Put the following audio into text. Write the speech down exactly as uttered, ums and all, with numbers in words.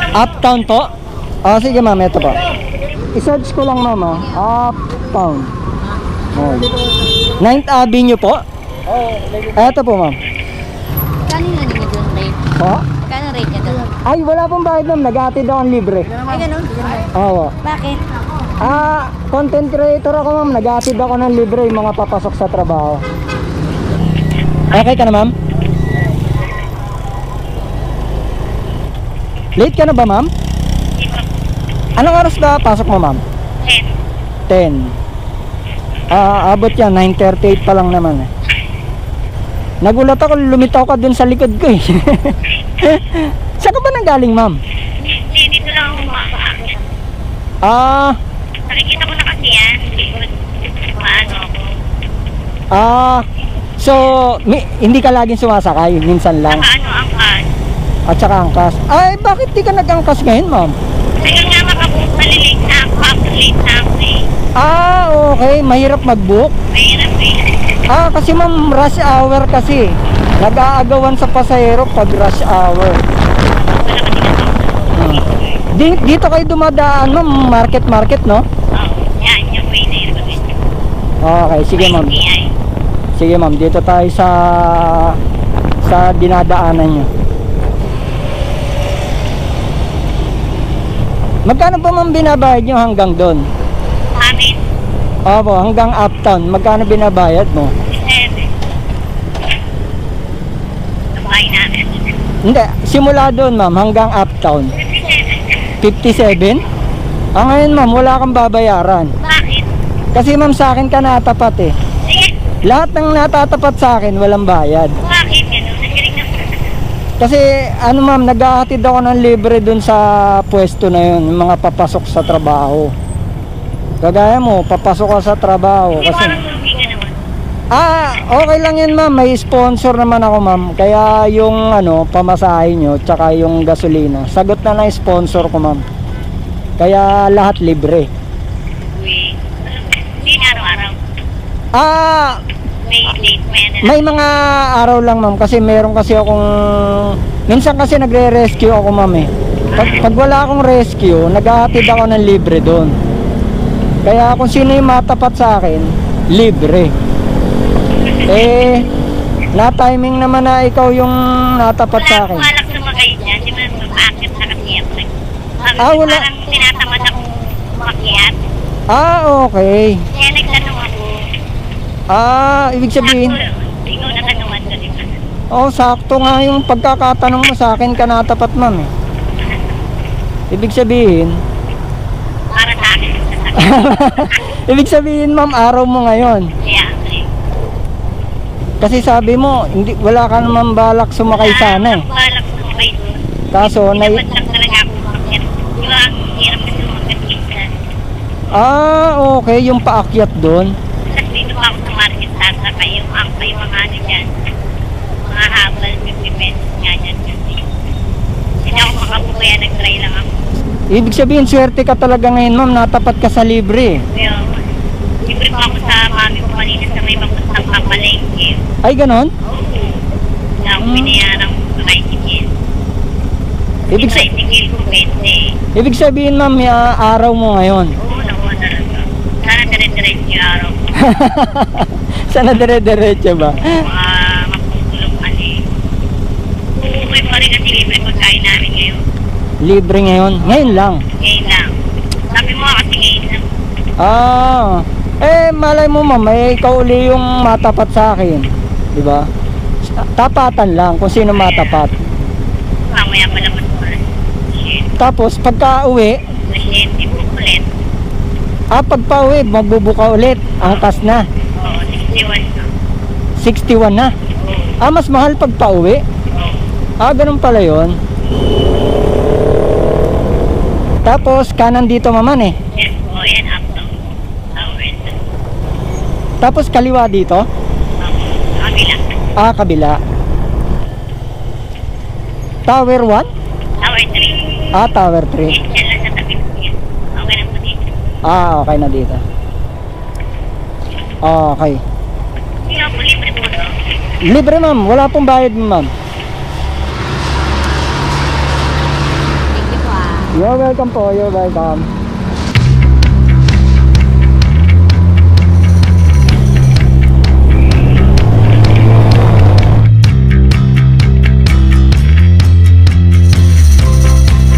Uptown po? Ah, sige ma'am, ito po. I-search ko lang ma'am, ah. Uptown Mall. ninth Avenue po? Oo. Ito po ma'am. Kanina niyo doon rate? Po? Kano rate niya doon? Ay, wala pong bayad ma'am. Nag-atid ako ng libre. Ay, ganun? Oo. Bakit? Ah, content creator ako ma'am. Nag-atid ako ng libre yung mga papasok sa trabaho. Okay ka na ma'am? Late ka na ba ma'am? Anong oras ba pasok mo ma'am? ten. Ah, abot yan. nine thirty-eight pa lang naman eh. Nagulat ako, lumitaw ka dun sa likod ko eh. Saan ka ba nanggaling ma'am? Hindi, dito lang ako makakakit. Ah, Nakikita ko na kasi yan. Likod. Maano ako. ah, so, mi, hindi ka laging sumasakay, minsan lang. Nakaano ang kan. At saka angkas. Ay, bakit di ka nag-angkas ngayon ma'am? Kaya nga makabook, malilate na ako. After late na ako eh. Ah, okay. Mahirap mag-book. Mahirap eh. Ah, kasi ma'am, rush hour kasi. Nag-aagawan sa pasahero pag rush hour. Wala kasi na ako. Hmm. Di, dito kayo dumadaan ma'am, market-market, no? Oo. Yan, yung way na yun. Okay, sige ma'am. Sige ma'am, dito tayo sa sa dinadaanan nyo. Magkano pa ma'am binabayad nyo hanggang doon? Amin. Opo, hanggang Uptown. Magkano binabayad mo? Seven. Sabay namin. Hindi, simula doon ma'am hanggang Uptown. fifty-seven? Ah, ngayon ma'am, wala kang babayaran. Bakit? Kasi ma'am, sa akin ka natapat eh. Sige. Lahat ng natatapat sa akin, walang bayad. Bakit? Ganun. Nasirig na. Kasi ano ma'am, naghahatid ako ng libre dun sa pwesto na yun, yung mga papasok sa trabaho. Kagaya mo, papasok ka sa trabaho. Hindi mo Kasi, alam kung hindi ka naman. ah, okay lang yun ma'am, may sponsor naman ako ma'am. Kaya yung ano, pamasahe nyo, tsaka yung gasolina, sagot na ng sponsor ko ma'am. Kaya lahat libre. Uy. Hindi na araw-araw. Ah, May date, may ano. may mga araw lang ma'am, kasi meron kasi akong, minsan kasi nagre-rescue ako ma'am eh. Pag, pag wala akong rescue, naghahatid ako ng libre doon. Kaya kung sino yung matapat sa akin, libre. Eh, na-timing naman na ikaw yung natapat sa akin. Wala akong sumakay dyan. Di ba mag-aakit na kasi ako eh. Ah, wala. Parang tinatamad akong umakyat. Ah, okay. Kaya nagtanong ako. Ah, ibig sabihin, Ako, ikaw natanungan ko, di ba? oh, sakto nga yung pagkakatanong mo sa akin ka natapat ma'am eh. Ibig sabihin, Para sa akin. ibig sabihin ma'am, araw mo ngayon. Kaya, eh. Kasi sabi mo, hindi, wala ka naman balak sumakay sana eh. Wala akong sumakay doon. Kaso, na, Tinamad lang talaga ako umakyat. Di ba, ang hirap kasi umakyat minsan. ah, okay, yung paakyat doon. Tapos dito pa ako sa market sasakay yung ang yung mga ano dyan. Mga habal, fifty pesos nga dyan. Hindi ako makabuhay, nag-try lang ako. Ibig sabihin, swerte ka talaga ngayon ma'am, natapat ka sa libre. Kaya, libre pa ako sa mami ko kanina sa may papuntang papalengke. Ay, ganon? Oo. Na ako Hmm. binayaran ko sa tricycle. Ibig, Yung sa tricycle ko, twenty. ibig sabihin ma'am, may ah, araw mo ngayon. Oo, nakuha na lang ko. Sana dire-diretso yung araw ko. Sana dire-diretso ba? Mga maputulong kasi. Uuwi pa rin kasi libre pagkain namin ngayon. Libre ngayon? Ngayon lang. Ngayon lang. Sabi mo kasi ngayon lang. Ah, eh malay mo ma'am, eh, ikaw uli yung matapat sa akin. Di ba? Tapatan lang kung sino matapat. Mamaya pa naman ko. Shit. Tapos pagka uwi, Shit, ibo ulit. ah pagpa uwi, magbubuka ulit. Angkas na. Oo, sixty-one na. sixty-one na. Oo. Ah, mas mahal pagpa uwi. Oo. Ah, ganun pala yun. Tapos kanan dito maman eh. Yes, oo, yan, up to. Tower. Tapos kaliwa dito. Oo, sa kabila. Ah, kabila. Tower one? Tower three. Ah, Tower three. Yes, yan lang sa tabi ko yan. Okay lang po dito. Ah, okay na dito. Okay. Hindi ako po, libre po to. Libre ma'am, wala pong bayad ma'am. Thank you po ah. You're welcome po, you're welcome.